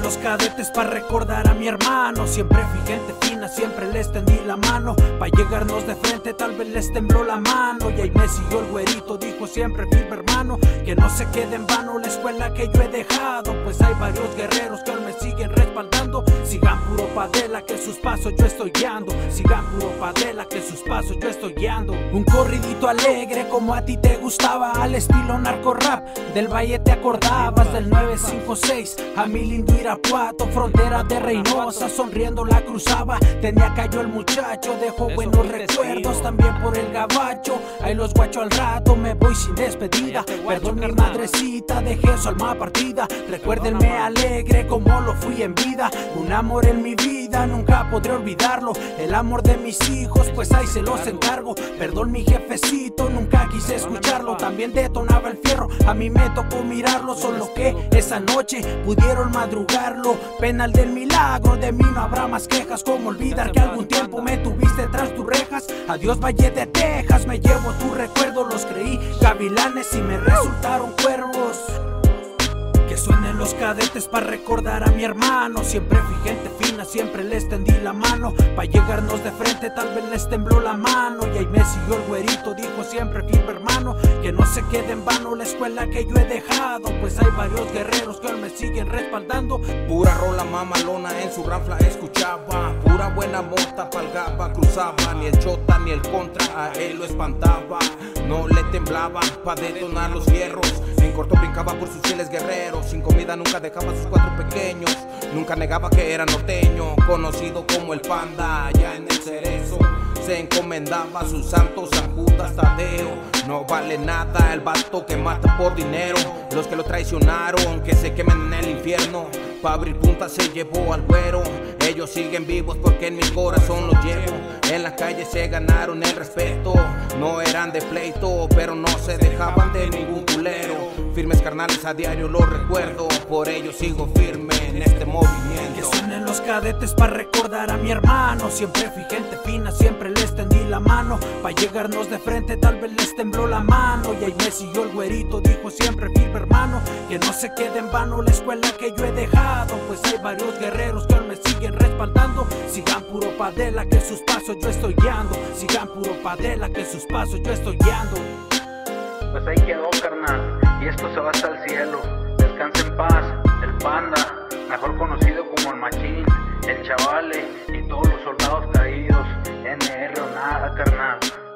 los cadetes para recordar a mi hermano. Siempre fui gente fina, siempre les tendí la mano. Pa' llegarnos de frente tal vez les tembló la mano. Y ahí me siguió el güerito, dijo siempre firme hermano, que no se quede en vano la escuela que yo he dejado. Pues hay varios guerreros que aún me siguen respaldando. Sigan puro padela que sus pasos yo estoy guiando. Sigan puro padela que sus pasos yo estoy guiando. Un corridito alegre como a ti te gustaba, al estilo narco rap. Del Valle te acordabas del 956, a mi lindo Irapuato, frontera de Reynosa, sonriendo la cruzaba. Tenía callo el muchacho, dejó buenos recuerdos también por el gabacho. Ahí los guacho al rato, me voy sin despedida. Perdón mi madrecita, dejé su alma partida. Recuérdenme alegre como lo fui en vida. Un amor en mi vida, nunca podré olvidarlo. El amor de mis hijos, pues ahí se los encargo. Perdón mi jefecito, nunca quise escucharlo. También detonaba el fierro, a mí me tocó mirarlo. Solo que esa noche pudieron madrugarlo. Penal del milagro, de mí no habrá más quejas. Como olvidar que algún tiempo me tuviste tras tus rejas. Adiós Valle de Texas, me llevo tu recuerdo. Los creí gavilanes y me resultaron cuervos. Que suenen los cadetes para recordar a mi hermano. Siempre fui gente fina, siempre les tendí la mano. Pa' llegarnos de frente tal vez les tembló la mano. Y ahí me siguió el güerito, dijo siempre firme hermano, que no se quede en vano la escuela que yo he dejado. Pues hay varios guerreros que aún me siguen respaldando. Pura rola mamalona en su ranfla escuchaba. Pura buena mota pa'l gaba cruzaba. Ni el chota ni el contra a él lo espantaba. No le temblaba pa' detonar los fierros. En corto brincaba por sus fieles guerreros. Sin comida nunca dejaba a sus cuatro pequeños. Nunca negaba que era norteño, conocido como el Panda. Allá en el Cerezo se encomendaba a su santo San Judas Tadeo. No vale nada el vato que mata por dinero. Los que lo traicionaron, que se quemen en el infierno. Pa' abrir punta se llevó al güero. Ellos siguen vivos porque en mi corazón los llevo. En la calle se ganaron el respeto. No eran de pleito, pero no se dejaban de ningún culero. Firmes carnales a diario los recuerdo. Por ello sigo firme en este movimiento. Que suenen los cadetes para recordar a mi hermano. Siempre fui gente fina, siempre les tendí la mano. Pa' llegarnos de frente tal vez les tembló la mano. Y ahí me siguió el güerito, dijo siempre firme hermano, que no se quede en vano la escuela que yo he dejado. Pues hay varios guerreros que aún me siguen respaldando. Sigan puro padela que sus pasos yo estoy guiando. Sigan puro padela que sus pasos yo estoy guiando. Pues ahí quedó carnal, y esto se va hasta el cielo. Descansa en paz, el Panda, mejor conocido como el Machín, el Chavale y todos los soldados caídos. NR o nada carnal.